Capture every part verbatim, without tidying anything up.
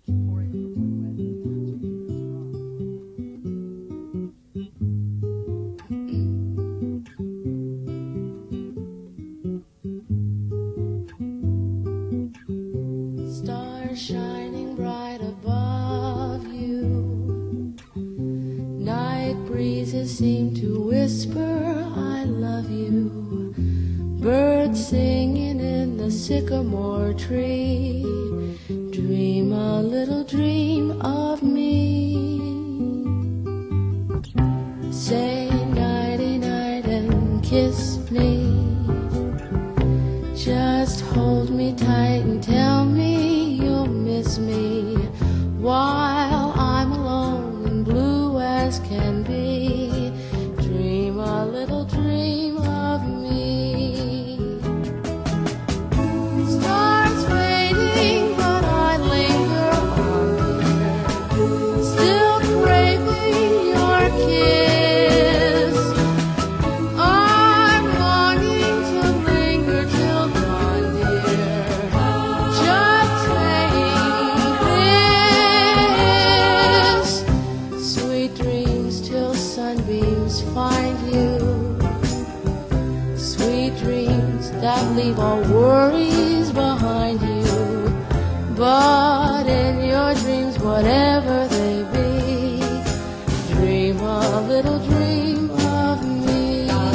Stars shining bright above you. Night breezes seem to whisper, I love you. Birds singing in the sycamore tree. Dream a little dream of me. Say nighty-night and kiss me. Just hold me tight and tell me you'll miss me while I'm alone and blue as can be. Dream a little dream of me. Stars fading, but I linger on, dear, still craving your kiss. I'm longing to linger till dawn, dear, just saying this. Sweet dreams till sunbeams find you. Sweet dreams that leave all worries behind you. But in your dreams, whatever they be, dream a little dream of me.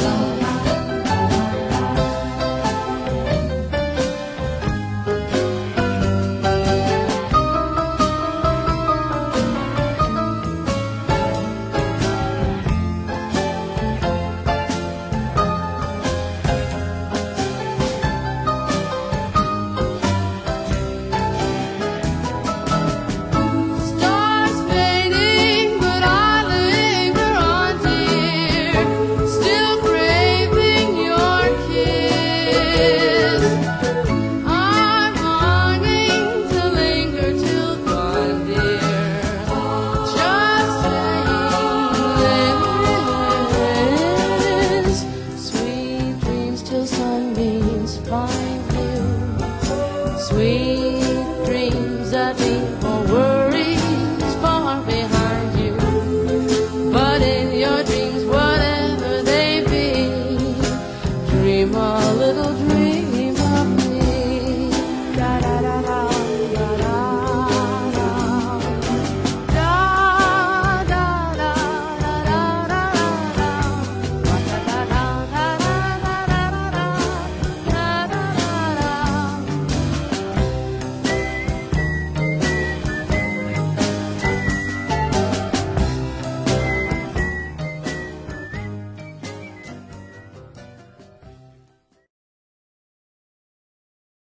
Stars fading, but I linger on, dear, still craving your kiss. I'm longing to linger till dawn, dear, just saying this. Sweet dreams till sunbeams find you. Sweet